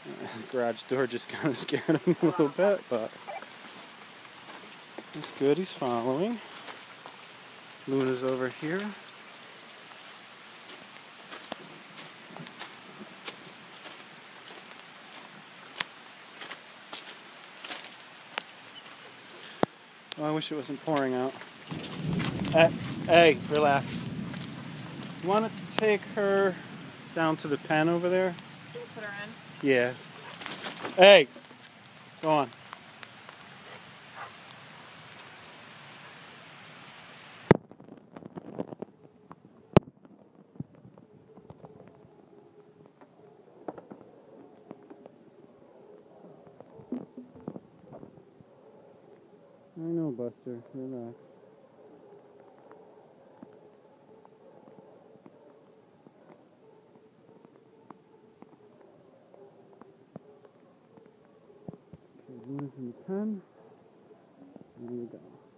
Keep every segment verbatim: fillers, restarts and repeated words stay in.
The garage door just kind of scared him a little bit, but that's good. He's following. Luna's over here. Oh, I wish it wasn't pouring out. Hey, hey, relax. You want to take her down to the pen over there? Put her in? Yeah. Hey, go on. I know, Buster. Relax. Okay, Luna's in the pen. There we go.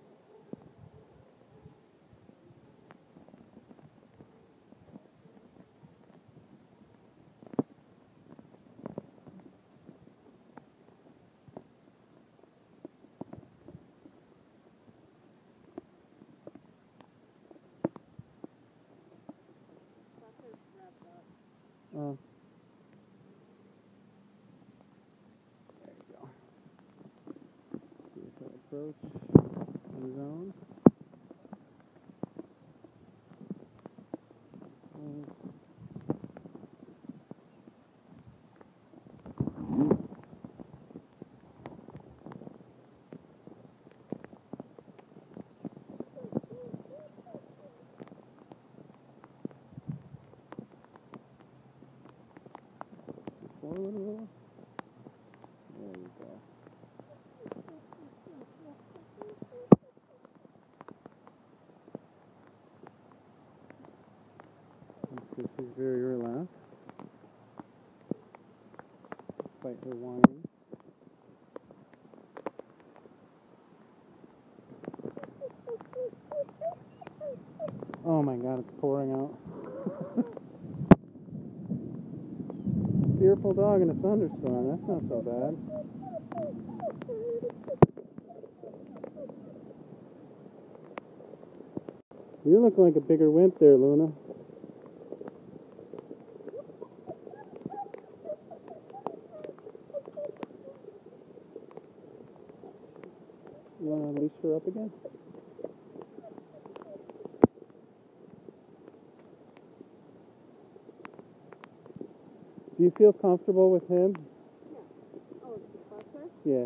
Oh. There you go. See if I approach on his own. Forward a little. There you go. Because she's very relaxed, despite her whining. Oh my God, it's pouring out. Fearful dog in a thunderstorm, that's not so bad. You look like a bigger wimp there, Luna. You want to leash her up again? Do you feel comfortable with him? Yeah. Oh, the Buster? Yeah.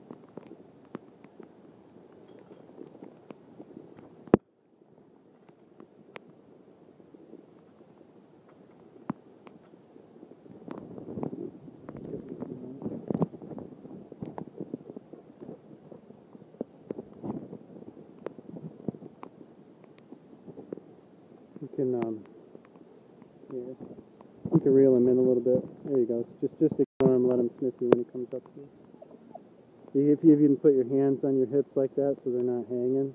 You can, um, yeah, you can reel him in a little bit. There you go. Just, just ignore him. Let him sniff you when he comes up to you. If you even put your hands on your hips like that, so they're not hanging.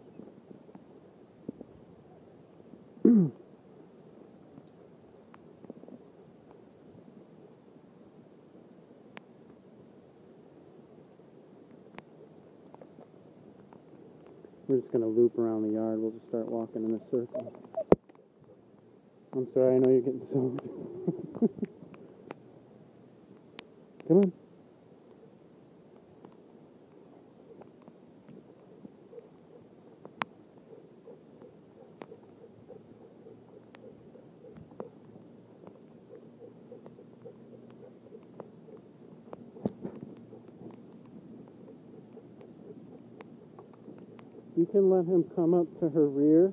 We're just gonna loop around the yard. We'll just start walking in a circle. I'm sorry, I know you're getting soaked. Come on. You can let him come up to her rear.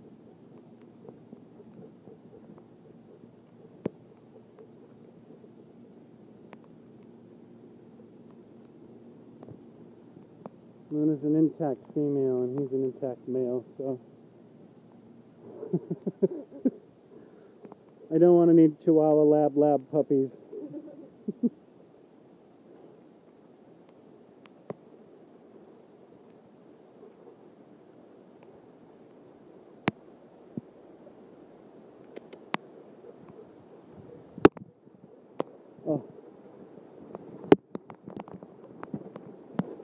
Luna's an intact female and he's an intact male, so I don't want any Chihuahua lab lab puppies.